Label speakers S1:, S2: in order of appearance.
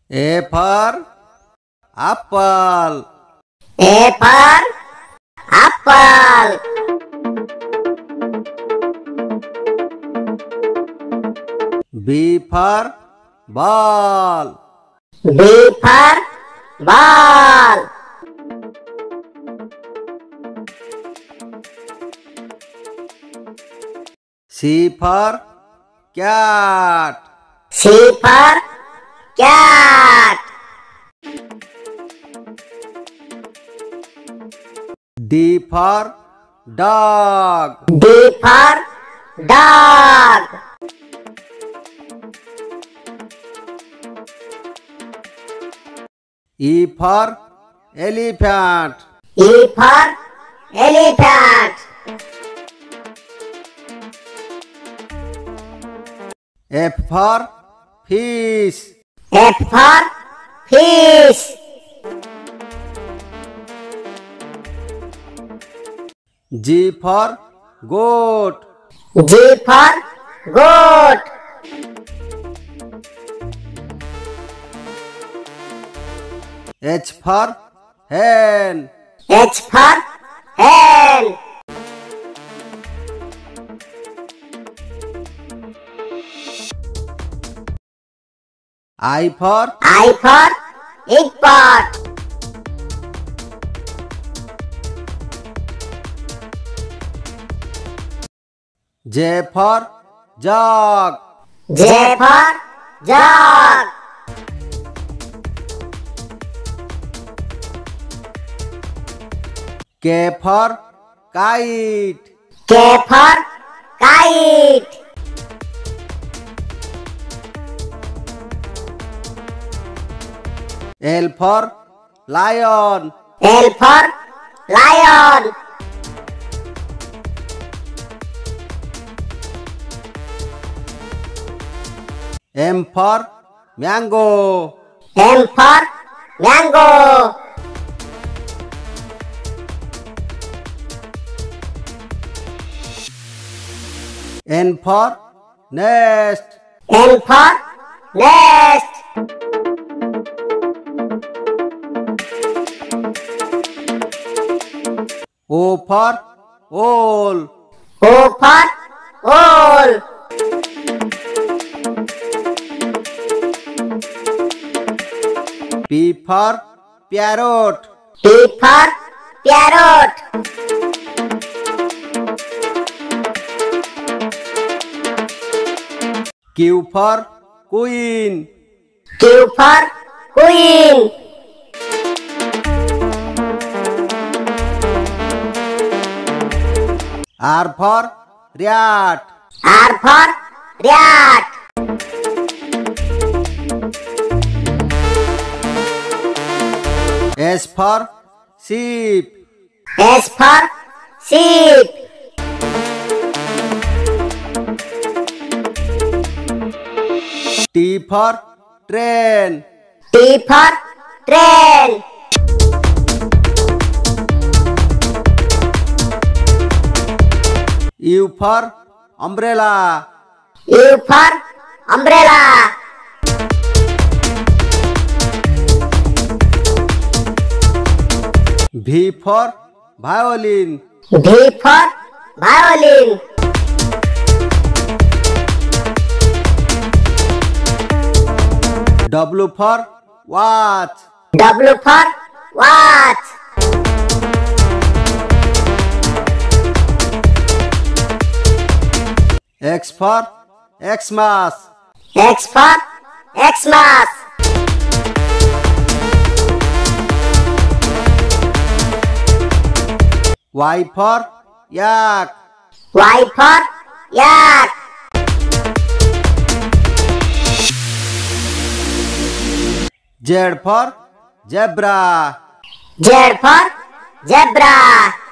S1: A for apple.
S2: A for apple.
S1: B for ball.
S2: B for ball.
S1: C for cat.
S2: C for cat.
S1: D for dog.
S2: D for dog.
S1: E for elephant.
S2: E for elephant.
S1: F for fish.
S2: F for fish.
S1: G for goat.
S2: G for goat.
S1: H for hen.
S2: H for hen.
S1: I for
S2: egg pot.
S1: J for jug.
S2: J for jug.
S1: K for kite.
S2: K for kite.
S1: L for lion.
S2: L for lion.
S1: M for mango.
S2: M for mango.
S1: N for nest.
S2: N for nest.
S1: O for owl.
S2: O for owl.
S1: P for parrot.
S2: P for parrot.
S1: Q for queen.
S2: Q for queen.
S1: R for rat.
S2: R for rat.
S1: S for sheep.
S2: S for sheep.
S1: T for train.
S2: T for train.
S1: U for umbrella.
S2: U for umbrella.
S1: V for violin.
S2: V for violin.
S1: W for watch.
S2: W for watch.
S1: X for Xmas.
S2: X for Xmas.
S1: Y for yak.
S2: Y for yak.
S1: Z for zebra.
S2: Z for zebra.